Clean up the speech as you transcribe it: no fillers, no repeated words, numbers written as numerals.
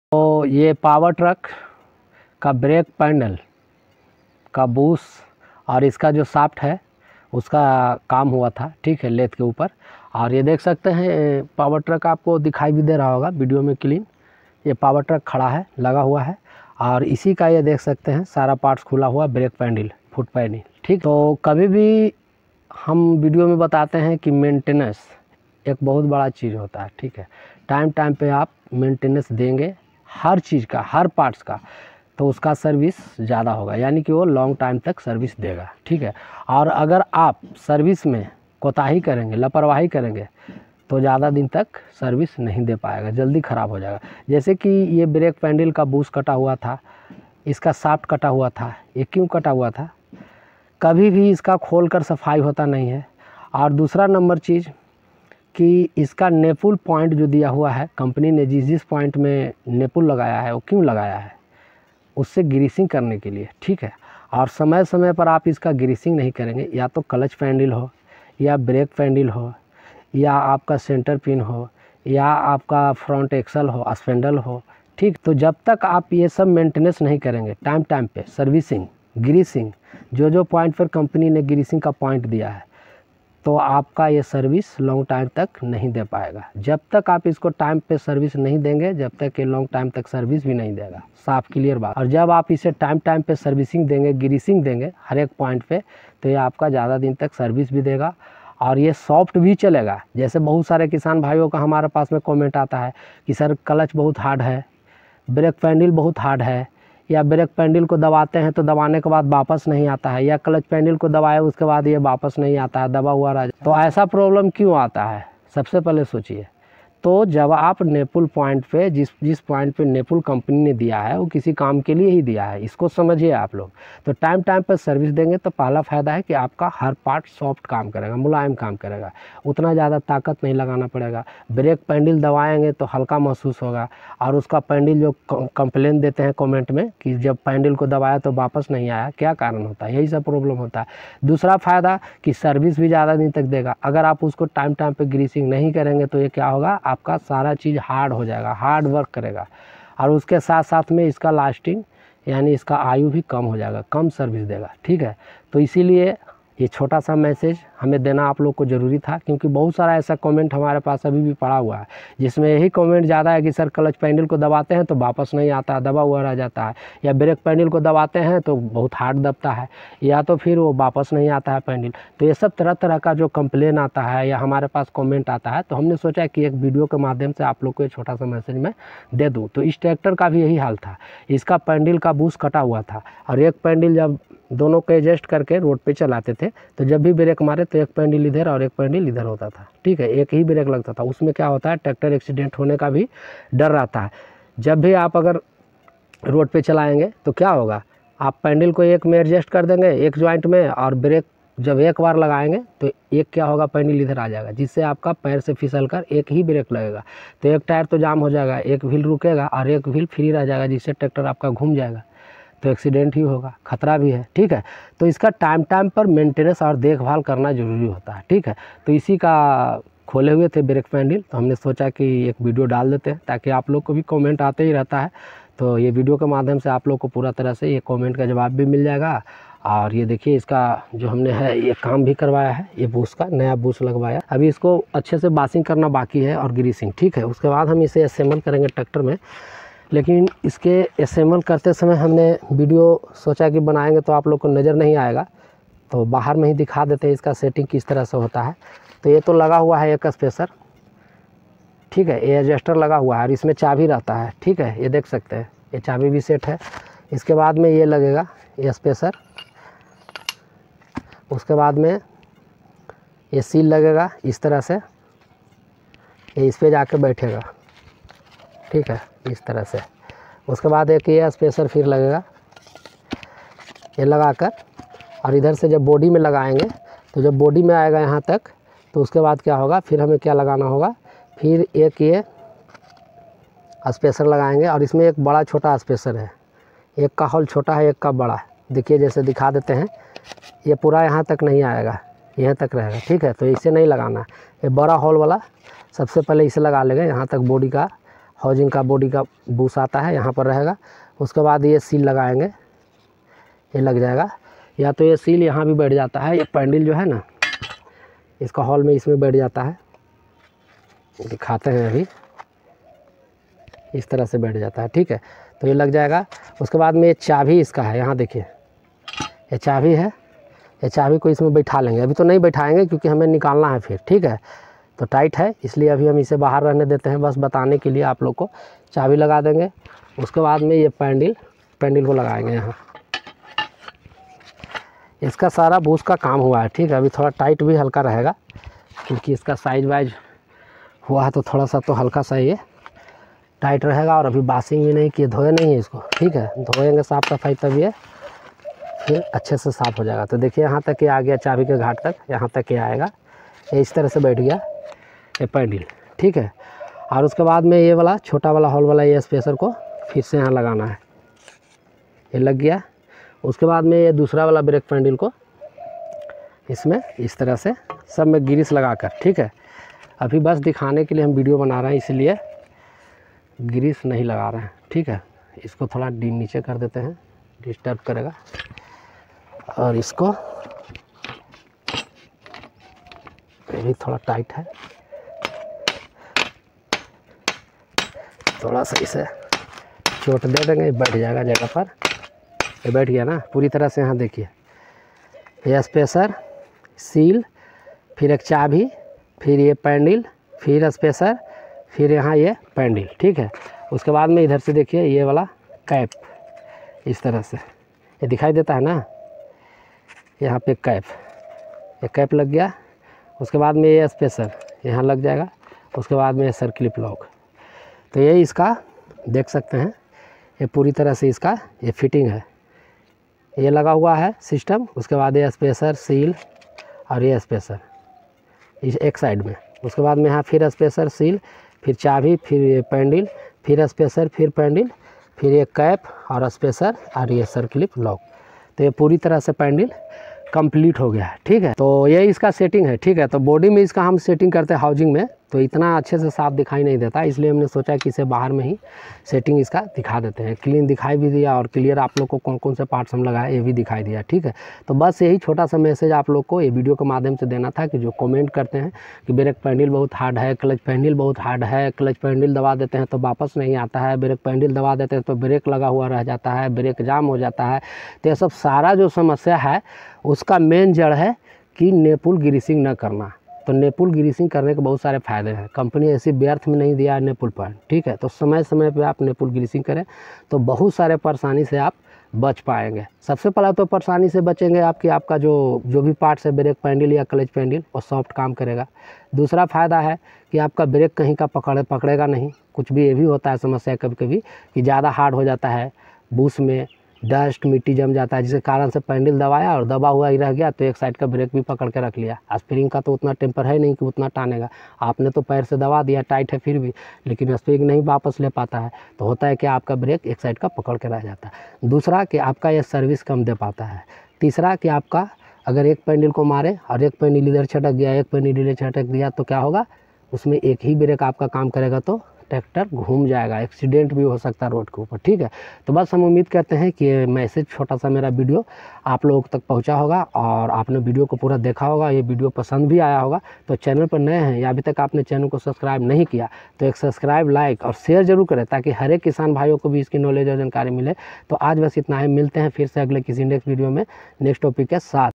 तो ये power truck का ब्रेक पैनल का बूस और इसका जो शाफ्ट है उसका काम हुआ था, ठीक है, लेथ के ऊपर। और ये देख सकते हैं पावर ट्रक आपको दिखाई भी दे रहा होगा वीडियो में क्लीन। ये पावर ट्रक खड़ा है, लगा हुआ है, और इसी का ये देख सकते हैं सारा पार्ट्स खुला हुआ, ब्रेक पैनल, फुट पैनल, ठीक। तो कभी भी हम वीडियो में बताते हैं कि मेंटेनेंस एक बहुत बड़ा चीज़ होता है, ठीक है। टाइम टाइम पे आप मेंटेनेंस देंगे हर चीज़ का, हर पार्ट्स का, तो उसका सर्विस ज़्यादा होगा, यानी कि वो लॉन्ग टाइम तक सर्विस देगा, ठीक है। और अगर आप सर्विस में कोताही करेंगे, लापरवाही करेंगे, तो ज़्यादा दिन तक सर्विस नहीं दे पाएगा, जल्दी ख़राब हो जाएगा। जैसे कि ये ब्रेक पैनल का बूस कटा हुआ था, इसका शाफ्ट कटा हुआ था। ये क्यों कटा हुआ था? कभी भी इसका खोल कर सफाई होता नहीं है। और दूसरा नंबर चीज़ कि इसका नेपुल पॉइंट जो दिया हुआ है, कंपनी ने जिस पॉइंट में नेपुल लगाया है वो क्यों लगाया है? उससे ग्रीसिंग करने के लिए, ठीक है। और समय समय पर आप इसका ग्रीसिंग नहीं करेंगे, या तो क्लच पैनल हो, या ब्रेक पैनल हो, या आपका सेंटर पिन हो, या आपका फ्रंट एक्सल हो, स्पेंडल हो, ठीक। तो जब तक आप ये सब मेंटेनेंस नहीं करेंगे, टाइम टाइम पे सर्विसिंग, ग्रीसिंग, जो पॉइंट पर कंपनी ने ग्रीसिंग का पॉइंट दिया है, तो आपका ये सर्विस लॉन्ग टाइम तक नहीं दे पाएगा। जब तक आप इसको टाइम पे सर्विस नहीं देंगे, जब तक ये लॉन्ग टाइम तक सर्विस भी नहीं देगा, साफ क्लियर बात। और जब आप इसे टाइम टाइम पे सर्विसिंग देंगे, ग्रीसिंग देंगे हर एक पॉइंट पे, तो ये आपका ज़्यादा दिन तक सर्विस भी देगा और ये सॉफ्ट भी चलेगा। जैसे बहुत सारे किसान भाइयों का हमारे पास में कमेंट आता है कि सर क्लच बहुत हार्ड है, ब्रेक पैनल बहुत हार्ड है, या ब्रेक पैनल को दबाते हैं तो दबाने के बाद वापस नहीं आता है, या क्लच पैनल को दबाए उसके बाद ये वापस नहीं आता है, दबा हुआ रह जाता है। तो ऐसा प्रॉब्लम क्यों आता है? सबसे पहले सोचिए। तो जब आप नेपुल पॉइंट पे, जिस पॉइंट पे नेपुल कंपनी ने दिया है, वो किसी काम के लिए ही दिया है, इसको समझिए आप लोग। तो टाइम टाइम पर सर्विस देंगे तो पहला फ़ायदा है कि आपका हर पार्ट सॉफ्ट काम करेगा, मुलायम काम करेगा, उतना ज़्यादा ताकत नहीं लगाना पड़ेगा। ब्रेक पैनल दबाएंगे तो हल्का महसूस होगा, और उसका पैनल जो कंप्लेन देते हैं कमेंट में कि जब पैनल को दबाया तो वापस नहीं आया, क्या कारण होता है? यही सब प्रॉब्लम होता है। दूसरा फ़ायदा कि सर्विस भी ज़्यादा दिन तक देगा। अगर आप उसको टाइम टाइम पर ग्रीसिंग नहीं करेंगे तो ये क्या होगा, आपका सारा चीज़ हार्ड हो जाएगा, हार्ड वर्क करेगा, और उसके साथ साथ में इसका लास्टिंग यानी इसका आयु भी कम हो जाएगा, कम सर्विस देगा, ठीक है। तो इसीलिए ये छोटा सा मैसेज हमें देना आप लोग को ज़रूरी था, क्योंकि बहुत सारा ऐसा कमेंट हमारे पास अभी भी पड़ा हुआ है, जिसमें यही कमेंट ज़्यादा है कि सर क्लच पैनल को दबाते हैं तो वापस नहीं आता, दबा हुआ रह जाता है, या ब्रेक पैनल को दबाते हैं तो बहुत हार्ड दबता है, या तो फिर वो वापस नहीं आता है पैनल। तो ये सब तरह तरह का जो कंप्लेन आता है या हमारे पास कमेंट आता है, तो हमने सोचा कि एक वीडियो के माध्यम से आप लोग को ये छोटा सा मैसेज मैं दे दूँ। तो इस ट्रैक्टर का भी यही हाल था, इसका पैनल का बूस कटा हुआ था, और एक पैनल जब दोनों को एडजस्ट करके रोड पे चलाते थे तो जब भी ब्रेक मारे तो एक पैनल इधर और एक पैनल इधर होता था, ठीक है, एक ही ब्रेक लगता था। उसमें क्या होता है, ट्रैक्टर एक्सीडेंट होने का भी डर रहता है। जब भी आप अगर रोड पे चलाएंगे तो क्या होगा, आप पैनल को एक में एडजस्ट कर देंगे, एक जॉइंट में, और ब्रेक जब एक बार लगाएंगे तो एक क्या होगा, पैनल इधर आ जाएगा, जिससे आपका पैर से फिसल कर एक ही ब्रेक लगेगा, तो एक टायर तो जाम हो जाएगा, एक व्हील रुकेगा और एक व्हील फ्री रह जाएगा, जिससे ट्रैक्टर आपका घूम जाएगा, तो एक्सीडेंट ही होगा, खतरा भी है, ठीक है। तो इसका टाइम टाइम पर मेंटेनेंस और देखभाल करना ज़रूरी होता है, ठीक है। तो इसी का खोले हुए थे ब्रेक पैनल, तो हमने सोचा कि एक वीडियो डाल देते हैं, ताकि आप लोग को भी कमेंट आते ही रहता है, तो ये वीडियो के माध्यम से आप लोग को पूरा तरह से ये कमेंट का जवाब भी मिल जाएगा। और ये देखिए इसका जो हमने है ये काम भी करवाया है, ये बूस का नया बूस लगवाया। अभी इसको अच्छे से बासिंग करना बाकी है और ग्रीसिंग, ठीक है। उसके बाद हम इसे असेंबल करेंगे ट्रैक्टर में। लेकिन इसके असेंबल करते समय हमने वीडियो सोचा कि बनाएंगे तो आप लोग को नज़र नहीं आएगा, तो बाहर में ही दिखा देते हैं इसका सेटिंग किस तरह से होता है। तो ये तो लगा हुआ है एक स्पेसर, ठीक है, ये एडजस्टर लगा हुआ है और इसमें चाबी रहता है, ठीक है, ये देख सकते हैं, ये चाबी भी सेट है। इसके बाद में ये लगेगा ये स्पेसर, उसके बाद में ये सील लगेगा इस तरह से, ये इस पर जाके बैठेगा, ठीक है, इस तरह से। उसके बाद एक ये स्पेसर फिर लगेगा, ये लगाकर, और इधर से जब बॉडी में लगाएंगे तो जब बॉडी में आएगा यहाँ तक, तो उसके बाद क्या होगा, फिर हमें क्या लगाना होगा, फिर एक ये स्पेसर लगाएंगे। और इसमें एक बड़ा छोटा स्पेसर है, एक का होल छोटा है, एक का बड़ा है। देखिए जैसे दिखा देते हैं, ये पूरा यहाँ तक नहीं आएगा, यहाँ तक रहेगा, ठीक है। तो इसे नहीं लगाना है, ये बड़ा होल वाला सबसे पहले इसे लगा लेंगे यहाँ तक बॉडी का, हाउजिंग का बॉडी का बूस आता है, यहाँ पर रहेगा। उसके बाद ये सील लगाएंगे, ये लग जाएगा। या तो ये सील यहाँ भी बैठ जाता है, ये पैंडल जो है ना इसका हॉल में इसमें बैठ जाता है, दिखाते हैं अभी, इस तरह से बैठ जाता है, ठीक है। तो ये लग जाएगा। उसके बाद में ये चाबी इसका है, यहाँ देखिए ये चाबी है, ये चाबी को इसमें बैठा लेंगे। अभी तो नहीं बैठाएंगे क्योंकि हमें निकालना है फिर, ठीक है। तो टाइट है इसलिए अभी हम इसे बाहर रहने देते हैं, बस बताने के लिए आप लोग को। चाबी लगा देंगे। उसके बाद में ये पैंडल को लगाएंगे यहाँ। इसका सारा बूस का काम हुआ है, ठीक है। अभी थोड़ा टाइट भी हल्का रहेगा क्योंकि इसका साइज वाइज हुआ है तो थोड़ा सा तो हल्का सा ये टाइट रहेगा। और अभी बासिंग भी नहीं किए, धोए नहीं है इसको, ठीक है। धोएंगे साफ़ सफाई तब ये फिर अच्छे से साफ़ हो जाएगा। तो देखिए यहाँ तक ये आ गया, चाबी के घाट तक यहाँ तक ये आएगा। ये इस तरह से बैठ गया ये पैंडल, ठीक है। और उसके बाद में ये वाला छोटा वाला हॉल वाला ये स्पेसर को फिर से यहाँ लगाना है, ये लग गया। उसके बाद में ये दूसरा वाला ब्रेक पैंडल को इसमें इस तरह से सब में ग्रीस लगाकर, ठीक है। अभी बस दिखाने के लिए हम वीडियो बना रहे हैं इसलिए ग्रीस नहीं लगा रहे हैं, ठीक है। इसको थोड़ा नीचे कर देते हैं, डिस्टर्ब करेगा। और इसको ये भी थोड़ा टाइट है, थोड़ा सा इसे चोट दे देंगे, बैठ जाएगा जगह पर। ये बैठ गया ना पूरी तरह से। यहाँ देखिए ये स्पेसर, सील, फिर एक चाबी, फिर ये पैंडल, फिर स्पेसर, फिर यहाँ ये पैंडल, ठीक है। उसके बाद में इधर से देखिए ये वाला कैप इस तरह से ये दिखाई देता है ना, यहाँ पे कैप, ये कैप लग गया। उसके बाद में ये स्पेसर यहाँ लग जाएगा। उसके बाद में ये सर क्लिप लॉक। तो ये इसका देख सकते हैं, ये पूरी तरह से इसका ये फिटिंग है, ये लगा हुआ है सिस्टम। उसके बाद ये स्पेसर, सील और ये स्पेसर इस एक साइड में। उसके बाद में यहाँ फिर स्पेसर, सील, फिर चाबी, फिर ये पैंडल, फिर स्पेसर, फिर पैंडल, फिर ये कैप और स्पेसर और ये सर क्लिप लॉक। तो ये पूरी तरह से पैंडल कंप्लीट हो गया है, ठीक है। तो ये इसका सेटिंग है, ठीक है। तो बॉडी में इसका हम सेटिंग करते हैं हाउजिंग में, तो इतना अच्छे से साफ दिखाई नहीं देता, इसलिए हमने सोचा कि इसे बाहर में ही सेटिंग इसका दिखा देते हैं। क्लीन दिखाई भी दिया और क्लियर आप लोग को कौन कौन से पार्ट्स हम लगाए ये भी दिखाई दिया, ठीक है। तो बस यही छोटा सा मैसेज आप लोग को ये वीडियो के माध्यम से देना था कि जो कमेंट करते हैं कि ब्रेक पैंडल बहुत हार्ड है, क्लच पैंडल बहुत हार्ड है, क्लच पैंडल दबा देते हैं तो वापस नहीं आता है, ब्रेक पैंडल दबा देते हैं तो ब्रेक लगा हुआ रह जाता है, ब्रेक जाम हो जाता है। तो ये सब सारा जो समस्या है उसका मेन जड़ है कि नेपुल ग्रीसिंग न करना। तो नेपुल ग्रीसिंग करने के बहुत सारे फ़ायदे हैं, कंपनी ऐसी व्यर्थ में नहीं दिया है नेपुल पर, ठीक है। तो समय समय पे आप नेपुल ग्रीसिंग करें तो बहुत सारे परेशानी से आप बच पाएंगे। सबसे पहला तो परेशानी से बचेंगे आपकी, आपका जो भी पार्ट्स है ब्रेक पैंडल या क्लच पैंडल वो सॉफ्ट काम करेगा। दूसरा फ़ायदा है कि आपका ब्रेक कहीं का पकड़ेगा नहीं। कुछ भी ये भी होता है समस्या कभी कभी कि ज़्यादा हार्ड हो जाता है, बूस में डस्ट मिट्टी जम जाता है, जिसके कारण से पैंडल दबाया और दबा हुआ ही रह गया तो एक साइड का ब्रेक भी पकड़ के रख लिया। स्प्रिंग का तो उतना टेम्पर है नहीं कि उतना टानेगा, आपने तो पैर से दबा दिया, टाइट है फिर भी, लेकिन स्प्रिंग नहीं वापस ले पाता है। तो होता है कि आपका ब्रेक एक साइड का पकड़ के रह जाता है। दूसरा कि आपका यह सर्विस कम दे पाता है। तीसरा कि आपका अगर एक पैंडल को मारे और एक पैंडल इधर छटक गया, एक पैंडल इधर छटक दिया तो क्या होगा, उसमें एक ही ब्रेक आपका काम करेगा तो ट्रैक्टर घूम जाएगा, एक्सीडेंट भी हो सकता है रोड के ऊपर, ठीक है। तो बस हम उम्मीद करते हैं कि ये मैसेज छोटा सा मेरा वीडियो आप लोगों तक पहुंचा होगा और आपने वीडियो को पूरा देखा होगा, ये वीडियो पसंद भी आया होगा। तो चैनल पर नए हैं या अभी तक आपने चैनल को सब्सक्राइब नहीं किया तो एक सब्सक्राइब, लाइक और शेयर जरूर करें ताकि हर एक किसान भाइयों को भी इसकी नॉलेज और जानकारी मिले। तो आज बस इतना है, मिलते हैं फिर से अगले किसी नेक्स्ट वीडियो में नेक्स्ट टॉपिक के साथ।